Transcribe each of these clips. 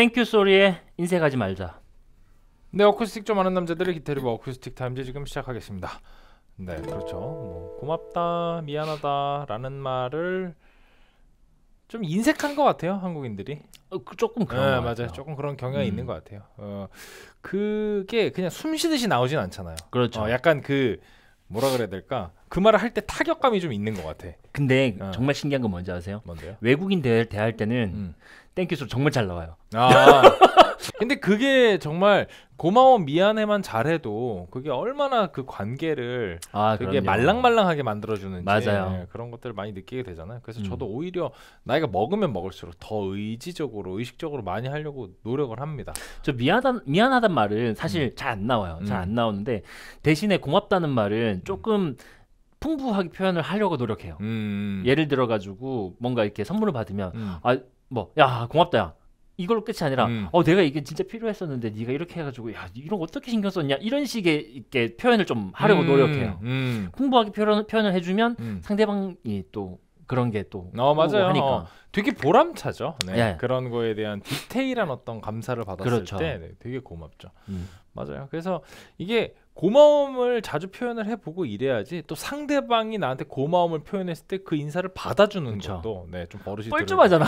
땡큐 소리에 인색하지 말자. 네, 어쿠스틱 좀 아는 남자들의 기타 리뷰 어쿠스틱 타임즈 지금 시작하겠습니다. 네, 그렇죠. 뭐 고맙다, 미안하다라는 말을 좀 인색한 것 같아요, 한국인들이. 조금 그런 네, 것 맞아요. 같아요. 조금 그런 경향이 있는 것 같아요. 그게 그냥 숨쉬듯이 나오진 않잖아요. 그렇죠. 약간 그 뭐라 그래야 될까? 그 말을 할 때 타격감이 좀 있는 것 같아. 근데 정말 신기한 건 뭔지 아세요? 뭔데요? 외국인 대할 때는 땡큐 소리 정말 잘 나와요. 근데 그게 정말 고마워 미안해만 잘해도 그게 얼마나 그 관계를 되게 그럼요. 말랑말랑하게 만들어주는지 맞아요. 그런 것들을 많이 느끼게 되잖아요. 그래서 저도 오히려 나이가 먹으면 먹을수록 더 의지적으로 의식적으로 많이 하려고 노력을 합니다. 저 미안하단 말은 사실 잘 안 나와요. 잘 안 나오는데 대신에 고맙다는 말은 조금 풍부하게 표현을 하려고 노력해요. 예를 들어 가지고 뭔가 이렇게 선물을 받으면 야 고맙다 야 이걸로 끝이 아니라 내가 이게 진짜 필요했었는데 네가 이렇게 해가지고 야 이런 거 어떻게 신경 썼냐 이런 식의 이렇게 표현을 좀 하려고 노력해요. 풍부하게 표현을 해주면 상대방이 또 그런 게 또 맞아요. 하니까 되게 보람차죠. 네. 예. 그런 거에 대한 디테일한 어떤 감사를 받았을 그렇죠. 때 되게 고맙죠. 맞아요. 그래서 이게 고마움을 자주 표현을 해보고 이래야지 또 상대방이 나한테 고마움을 표현했을 때 그 인사를 받아주는 것도 좀 버릇이 뻘쭘하잖아.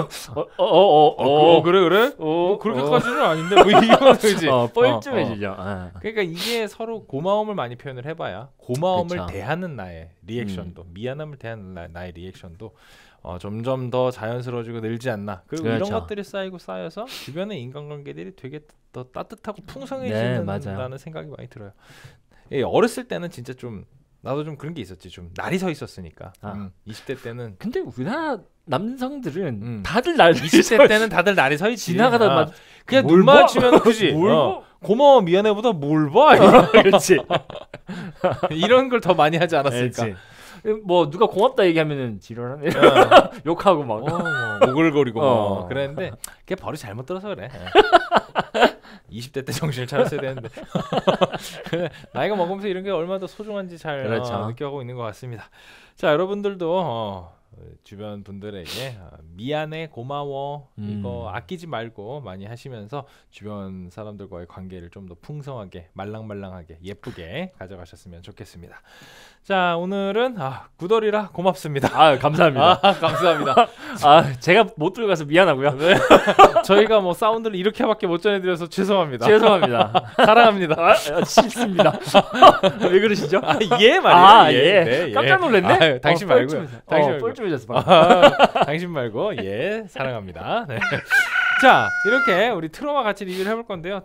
그래? 뭐 그렇게까지는 아닌데 뭐 이거 그지? 뻘쭘해지죠. 그러니까 이게 서로 고마움을 많이 표현을 해봐야 고마움을 그쵸. 대하는 나의 리액션도 미안함을 대하는 나의 리액션도 점점 더 자연스러워지고 늘지 않나. 그리고 그렇죠. 이런 것들이 쌓여서 주변의 인간관계들이 되게 더 따뜻하고 네, 풍성해진다는 생각이 많이 들어요. 어렸을 때는 진짜 좀 나도 좀 그런 게 있었지. 좀 날이 서 있었으니까. 20대 때는. 근데 우리나라 남성들은 다들 날이 20대 때는 다들 날이 서 있지. 지나가다 그냥 눈 마주치면 그지. 고마워 미안해보다 뭘 봐. 그렇지. 이런 걸 더 많이 하지 않았을까. 그렇지. 뭐 누가 고맙다 얘기하면은 지랄하네. 욕하고 막 오글거리고 그랬는데 그게 버릇 잘못 들어서 그래. 20대 때 정신을 차렸어야 되는데 나이가 먹으면서 이런 게 얼마나 더 소중한지 잘 느껴가고 있는 것 같습니다. 자, 여러분들도 주변 분들에게 미안해, 고마워 이거 아끼지 말고 많이 하시면서 주변 사람들과의 관계를 좀 더 풍성하게 말랑말랑하게 예쁘게 가져가셨으면 좋겠습니다. 자, 오늘은 구덜이라 고맙습니다. 감사합니다. 감사합니다. 제가 못 들어가서 미안하고요. 네. 저희가 뭐 사운드를 이렇게밖에 못 전해드려서 죄송합니다. 사랑합니다. 싫습니다. 왜 그러시죠? 예 말이에요. 예. 깜짝 놀랐네. 당신 말고요. 뻘쭘해졌어. 당신 말고 사랑합니다. 네. 자, 이렇게 우리 트로마 같이 리뷰를 해볼 건데요.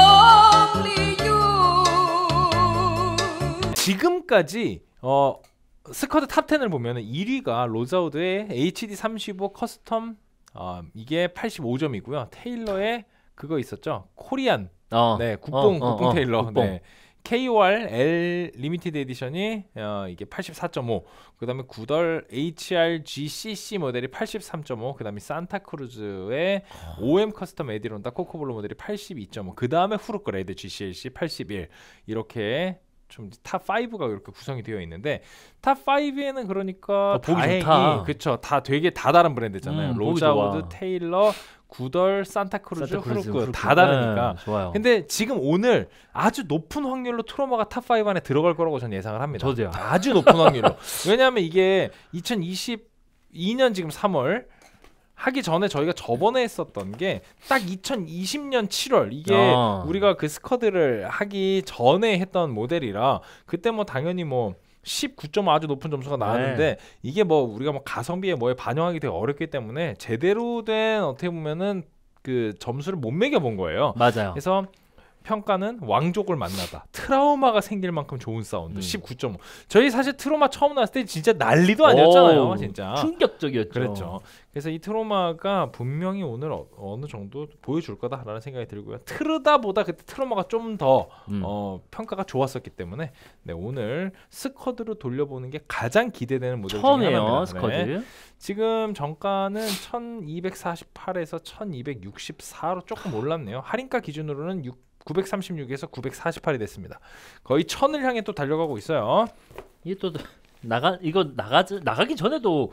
지금까지 스쿼드 탑10을 보면은 1위가 로자우드의 HD35 커스텀 이게 85점이고요. 테일러의 그거 있었죠. 코리안 국뽕 테일러. 국뽕. 네. KOR L 리미티드 에디션이 이게 84.5, 그 다음에 구덜 HRGCC 모델이 83.5, 그 다음에 산타크루즈의 OM 커스텀 에디론다 코코블루 모델이 82.5, 그 다음에 후르크 레드 GCLC 81, 이렇게 좀 탑 5가 이렇게 구성이 되어 있는데 탑 5에는 그러니까 보기 다행히 좋다. 그쵸, 다 되게 다 다른 브랜드잖아요. 로자우드, 좋아. 테일러, 구덜, 산타크루즈, 후르크 다 다르니까. 좋아요. 근데 지금 오늘 아주 높은 확률로 트로마가 탑 5 안에 들어갈 거라고 저는 예상을 합니다. 저도요. 아주 높은 확률로. 왜냐하면 이게 2022년 지금 3월 하기 전에 저희가 저번에 했었던 게 딱 2020년 7월 이게 우리가 그 스쿼드를 하기 전에 했던 모델이라 그때 뭐 당연히 뭐 19점 아주 높은 점수가 나왔는데 이게 뭐 우리가 뭐 가성비에 뭐에 반영하기 되게 어렵기 때문에 제대로 된 어떻게 보면은 그 점수를 못 매겨 본 거예요. 맞아요. 그래서 평가는 왕족을 만나다. 트라우마가 생길 만큼 좋은 사운드. 19.5. 저희 사실 트로마 처음 나왔을 때 진짜 난리도 아니었잖아요. 진짜. 충격적이었죠. 그렇죠. 그래서 이 트로마가 분명히 오늘 어느 정도 보여줄 거다라는 생각이 들고요. 트르다보다 그때 트로마가 좀 더 평가가 좋았었기 때문에 오늘 스쿼드로 돌려보는 게 가장 기대되는 모델 중에 하나입니다. 스쿼드. 지금 정가는 1248에서 1264로 조금 올랐네요. 할인가 기준으로는 936에서 948이 됐습니다. 거의 1000을 향해 또 달려가고 있어요. 이게 또 나가기 전에도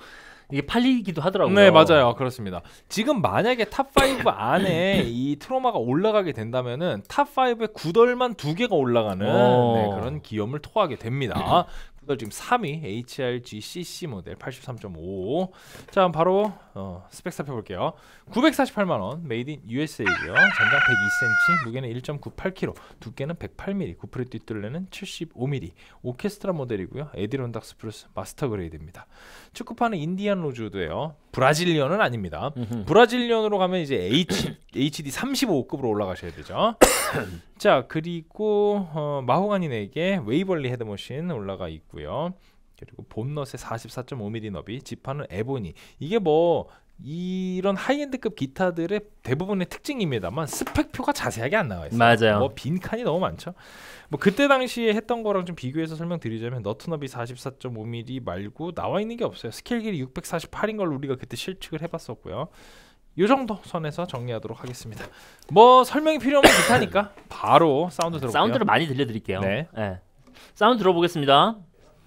이게 팔리기도 하더라고요. 네, 맞아요. 그렇습니다. 지금 만약에 탑5 안에 이 트로마가 올라가게 된다면은 탑5에 구덜만 2개가 올라가는 네, 그런 기염을 토하게 됩니다. 구덜 지금 3위 HRG CC 모델 83.5. 자, 바로 스펙 살펴볼게요. 948만 원, 메이드 인 USA고요. 전장 102cm, 무게는 1.98kg, 두께는 108mm, 구프레 뒷둘레는 75mm. 오케스트라 모델이고요. 에디론닥스 플러스 마스터 그레이드입니다. 축구판은 인디안 로즈우드예요. 브라질리언은 아닙니다. 브라질리언으로 가면 이제 HD 35급으로 올라가셔야 되죠. 자, 그리고 마호가니에게 웨이벌리 헤드머신 올라가 있고요. 그리고 본넛에 44.5mm 너비, 지판은 에보니. 이게 뭐 이런 하이엔드급 기타들의 대부분의 특징입니다만 스펙표가 자세하게 안 나와 있어요. 맞아요. 뭐 빈칸이 너무 많죠. 뭐 그때 당시에 했던 거랑 좀 비교해서 설명드리자면 너트 너비 44.5mm 말고 나와 있는 게 없어요. 스케일 길이 648인 걸 우리가 그때 실측을 해봤었고요. 요 정도 선에서 정리하도록 하겠습니다. 뭐 설명이 필요 없는 기타니까 바로 사운드 들어볼게요. 사운드를 많이 들려드릴게요. 네. 네. 사운드 들어보겠습니다.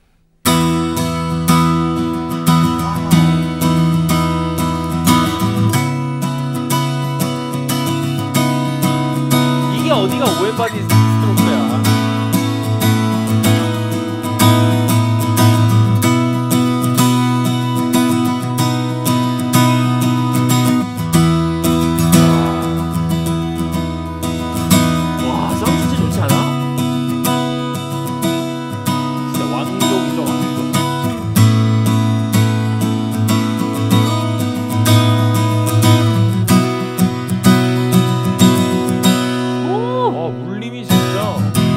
이게 어디가 오엠바디 스트로크야. 와, 사운드 진짜 좋지 않아? 진짜 왕족이죠, 왕족. 울림이 진짜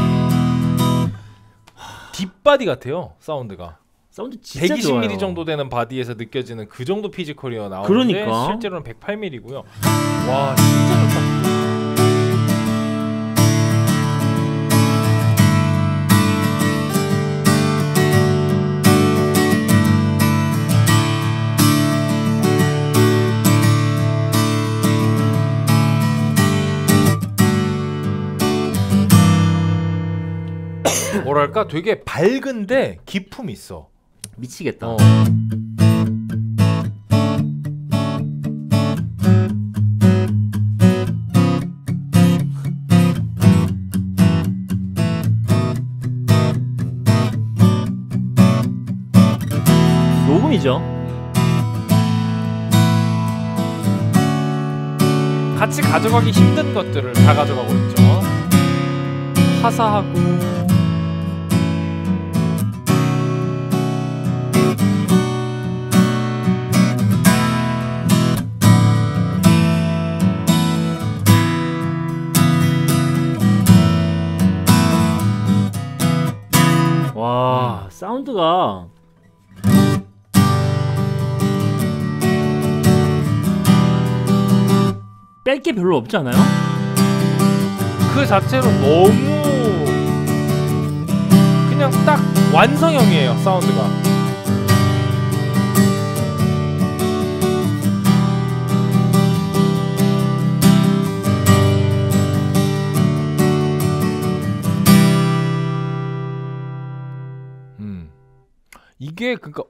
뒷바디 같아요. 사운드가 사운드 진짜 120mm 좋아요. 정도 되는 바디에서 느껴지는 그 정도 피지컬이어 나오는데 그러니까. 실제로는 108mm고요. 와, 진짜 좋다. 뭐랄까 되게 밝은데 기품이 있어. 미치겠다. 녹음이죠. 같이 가져가기 힘든 것들을 다 가져가고 있죠. 화사하고 와, 사운드가 뺄 게 별로 없지 않아요? 그 자체로 너무 그냥 딱 완성형이에요. 사운드가. 이게 그러니까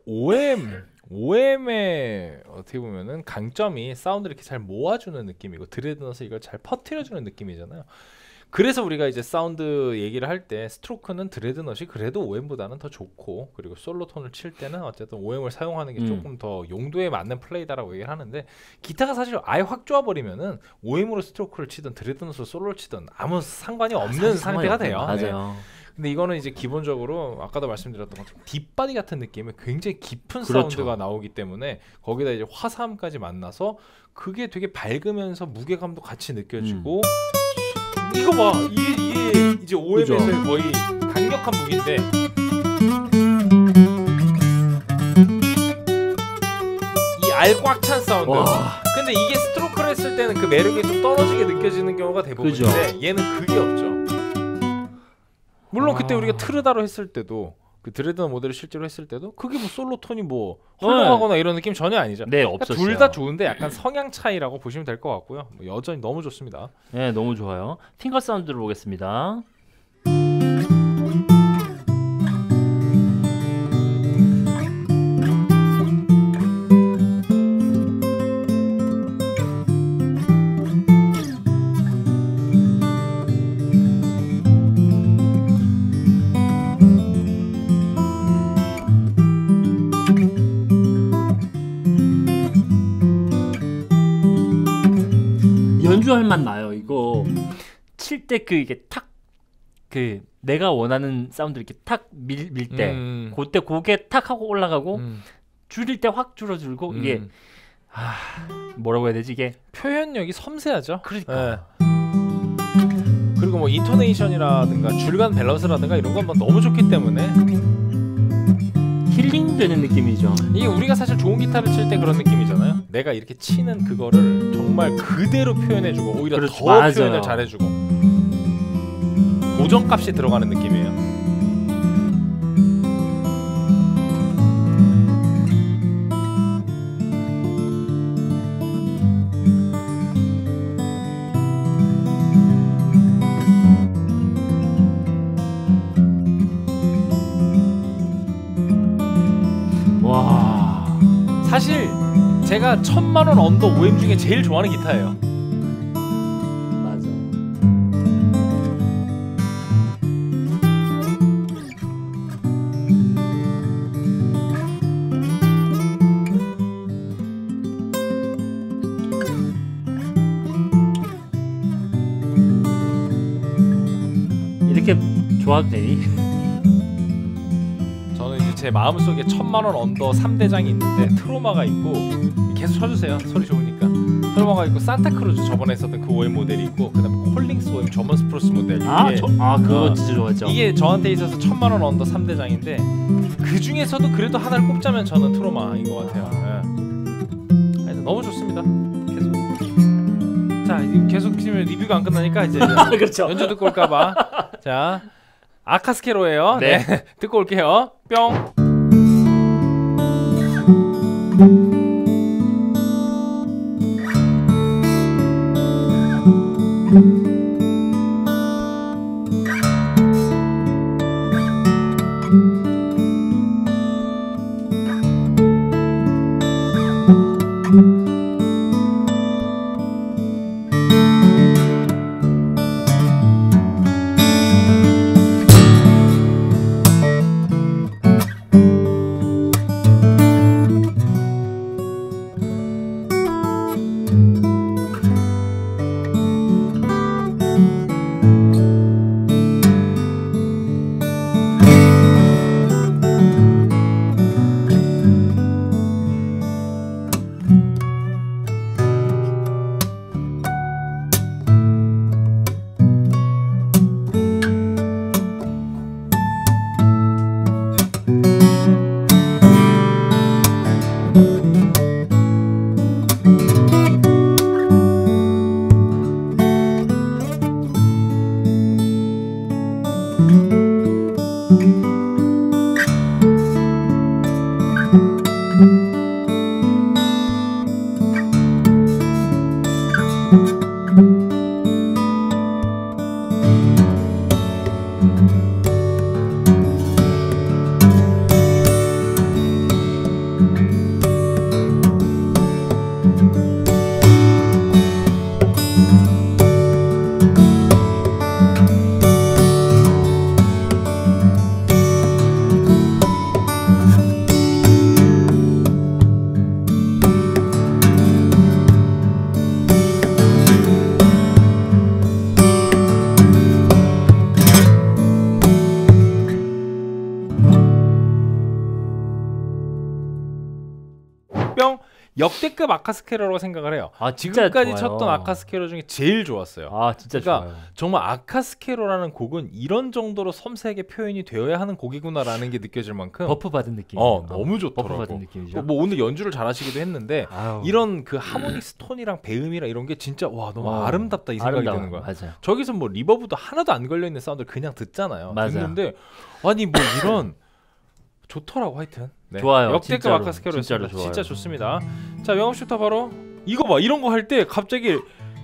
OM의 어떻게 보면은 강점이 사운드를 이렇게 잘 모아주는 느낌이고 드레드넛을 이걸 잘 퍼뜨려주는 느낌이잖아요. 그래서 우리가 이제 사운드 얘기를 할 때 스트로크는 드레드넛이 그래도 OM보다는 더 좋고, 그리고 솔로 톤을 칠 때는 어쨌든 OM을 사용하는 게 조금 더 용도에 맞는 플레이다라고 얘기를 하는데, 기타가 사실 아예 확 좋아버리면은 OM으로 스트로크를 치든 드레드넛으로 솔로를 치든 아무 상관이 없는 상태가 돼요. 맞아요. 네. 근데 이거는 이제 기본적으로 아까도 말씀드렸던 것처럼 뒷바디 같은 느낌의 굉장히 깊은 그렇죠. 사운드가 나오기 때문에 거기다 이제 화사함까지 만나서 그게 되게 밝으면서 무게감도 같이 느껴지고 이거 봐, 이게 이제 OM에서의 거의 강력한 무기인데 이 알 꽉 찬 사운드. 와. 근데 이게 스트로크를 했을 때는 그 매력이 좀 떨어지게 느껴지는 경우가 대부분인데 그죠. 얘는 그게 없죠. 물론 그때 우리가 트르다로 했을 때도 그 드레드넛 모델을 실제로 했을 때도 그게 뭐 솔로 톤이 뭐 헐렁하거나 이런 느낌 전혀 아니죠. 네, 그러니까 없었어요. 둘 다 좋은데 약간 성향 차이라고 보시면 될 것 같고요. 뭐 여전히 너무 좋습니다. 네, 너무 좋아요. 팅거 사운드를 보겠습니다. 맛 나요. 이거 칠 때 그 이게 탁 그 내가 원하는 사운드 이렇게 탁 밀 때 그때 고개 탁 하고 올라가고 줄일 때 확 줄어들고 이게 뭐라고 해야 되지 이게 표현력이 섬세하죠. 그러니까. 그리고 뭐 인토네이션이라든가 줄간 밸런스라든가 이런 건 뭐 너무 좋기 때문에 힐링되는 느낌이죠. 이게 우리가 사실 좋은 기타를 칠 때 그런 느낌이잖아요. 내가 이렇게 치는 그거를 정말 그대로 표현해주고 오히려 그렇죠. 더 맞아요. 표현을 잘해주고 고정값이 들어가는 느낌이에요. 와, 사실 제가 1000만원 언더 OM 중에 제일 좋아하는 기타예요. 맞아. 이렇게 좋아도 되니? 저는 이제 제 마음속에 1000만원 언더 3대장이 있는데 트로마가 있고 계속 쳐주세요. 소리 좋으니까. 트로마가 있고 산타크루즈 저번에 썼던 그 OM 모델이 있고 그 다음에 콜링스 OM 저먼 스프루스 모델. 그거 진짜 좋았죠. 이게 저한테 있어서 1000만원 언더 3대장인데 그 중에서도 그래도 하나를 꼽자면 저는 트로마인 것 같아요. 하여튼 너무 좋습니다. 계속. 자, 계속 지금 리뷰가 안 끝나니까 이제 그렇죠. 연주 듣고 올까봐. 자, 아카스케로예요. 네. 네. 듣고 올게요. 뿅. 뿅. 역대급 아카스케로라고 생각을 해요. 진짜 지금까지 좋아요. 쳤던 아카스케로 중에 제일 좋았어요. 진짜 그러니까 좋아요. 정말 아카스케로라는 곡은 이런 정도로 섬세하게 표현이 되어야 하는 곡이구나라는 게 느껴질 만큼 버프 받은 느낌. 너무 좋더라고. 버프 받은 느낌이죠. 뭐 오늘 연주를 잘하시기도 했는데 이런 그 하모닉스 톤이랑 배음이랑 이런 게 진짜 와 너무 아름답다 이 생각이 드는 거야. 맞아요. 저기서 뭐 리버브도 하나도 안 걸려 있는 사운드를 그냥 듣잖아요. 맞아요. 듣는데 아니 뭐 이런 좋더라고 하여튼. 네. 좋아요. 역대급 진짜로, 아카스케로였습니다. 진짜로 좋아요. 진짜 좋습니다. 자, 영업 슈터 바로 이거 봐. 이런 거 할 때 갑자기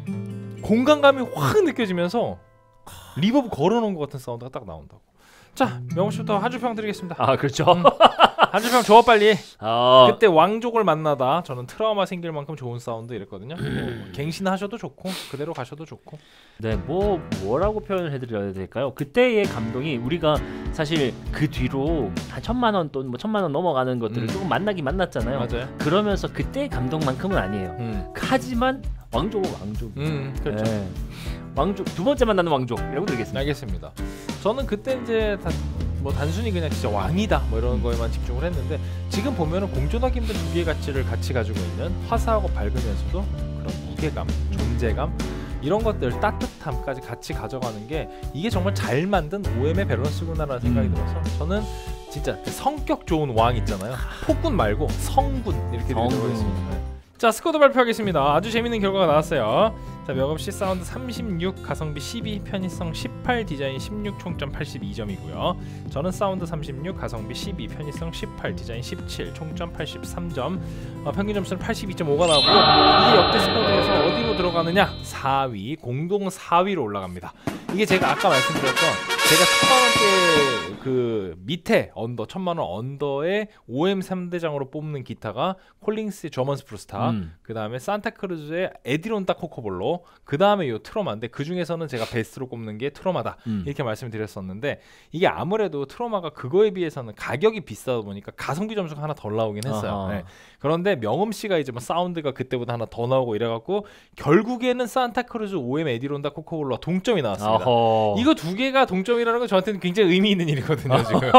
공간감이 확 느껴지면서 리버브 걸어놓은 것 같은 사운드가 딱 나온다고. 자, 영업 슈터 한 줄 평 드리겠습니다. 그렇죠. 한줄평 줘 빨리. 그때 왕족을 만나다 저는 트라우마 생길 만큼 좋은 사운드 이랬거든요. 뭐 갱신하셔도 좋고 그대로 가셔도 좋고. 네, 뭐라고 표현을 해드려야 될까요? 그때의 감동이 우리가 사실 그 뒤로 한 1,000만 원 또 뭐 1,000만 원 넘어가는 것들을 조금 만났잖아요. 맞아요. 그러면서 그때의 감동만큼은 아니에요. 하지만 왕족은 왕족. 그렇죠. 네. 왕족 두 번째 만나는 왕족이라고 드리겠습니다. 알겠습니다. 저는 그때 이제 뭐 단순히 그냥 진짜 왕이다 뭐 이런 거에만 집중을 했는데 지금 보면은 공존하기 힘든 두 개의 가치를 같이 가지고 있는 화사하고 밝으면서도 그런 무게감, 존재감 이런 것들 따뜻함까지 같이 가져가는 게 이게 정말 잘 만든 OM의 밸런스구나라는 생각이 들어서 저는 진짜 그 성격 좋은 왕 있잖아요. 폭군 말고 성군 이렇게 되어있습니다. 자 스코어 발표하겠습니다. 아주 재밌는 결과가 나왔어요. 자 명음씨 사운드 36, 가성비 12, 편의성 18, 디자인 16, 총점 82점이고요. 저는 사운드 36, 가성비 12, 편의성 18, 디자인 17, 총점 83점. 평균 점수는 82.5가 나오고 이 역대 스코어에서 어디로 들어가느냐? 4위, 공동 4위로 올라갑니다. 이게 제가 아까 말씀드렸던 제가 1,000만원대 그 밑에 언더 1,000만원 언더의 OM 3대장으로 뽑는 기타가 콜링스의 저먼 스프루스타, 그 다음에 산타크루즈의 에디론다 코코볼로, 그 다음에 요 트로마인데 그 중에서는 제가 베스트로 꼽는 게 트로마다 이렇게 말씀드렸었는데 이게 아무래도 트로마가 그거에 비해서는 가격이 비싸다 보니까 가성비 점수가 하나 덜 나오긴 했어요. 네. 그런데 명음씨가 이제 뭐 사운드가 그때보다 하나 더 나오고 이래갖고 결국에는 산타크루즈 OM 에디론다 코코볼로와 동점이 나왔습니다. 이거 두 개가 동점이라는 건 저한테는 굉장히 의미 있는 일이거든요. 지금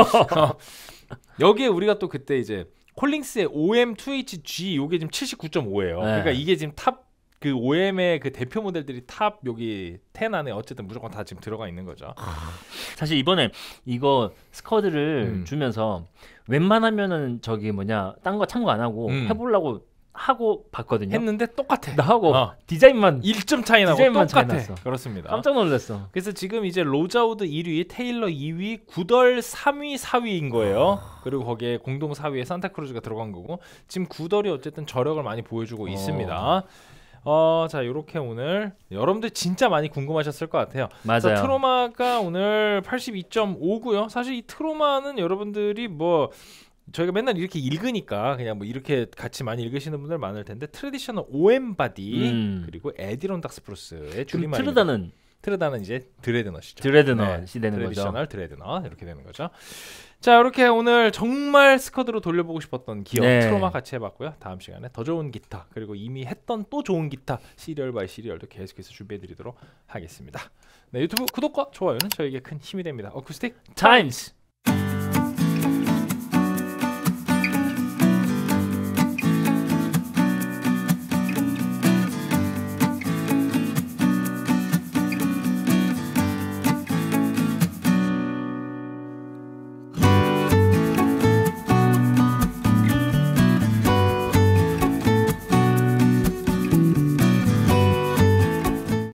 여기에 우리가 또 그때 이제 콜링스의 OM2HG 요게 지금 79.5예요. 그러니까 이게 지금 탑 그 OM의 그 대표 모델들이 탑 여기 10 안에 어쨌든 무조건 다 지금 들어가 있는 거죠. 사실 이번에 이거 스쿼드를 주면서 웬만하면은 저기 뭐냐 딴 거 참고 안 하고 해보려고 하고 봤거든요. 했는데 똑같아. 나하고 디자인만 1점 차이 나고 똑같아. 났어. 그렇습니다. 깜짝 놀랐어. 그래서 지금 이제 로자우드 1위, 테일러 2위, 구덜 3위, 4위인 거예요. 그리고 거기에 공동 4위에 산타크루즈가 들어간 거고 지금 구덜이 어쨌든 저력을 많이 보여주고 있습니다. 자 이렇게 오늘 여러분들 진짜 많이 궁금하셨을 것 같아요. 맞아요. 트로마가 오늘 82.5고요. 사실 이 트로마는 여러분들이 뭐 저희가 맨날 이렇게 읽으니까 그냥 뭐 이렇게 같이 많이 읽으시는 분들 많을 텐데 트래디셔널 OM 바디 그리고 에디론 닥스프루스의 줄임말입니다. 트르다는 이제 드레드넛이죠. 드레드넛이 되는 거죠. 트래디셔널 드레드넛 이렇게 되는 거죠. 자 이렇게 오늘 정말 스쿼드로 돌려보고 싶었던 기억 트로마 같이 해봤고요. 다음 시간에 더 좋은 기타 그리고 이미 했던 또 좋은 기타 시리얼 바이 시리얼도 계속해서 준비해드리도록 하겠습니다. 네, 유튜브 구독과 좋아요는 저에게 큰 힘이 됩니다. 어쿠스틱 타임스.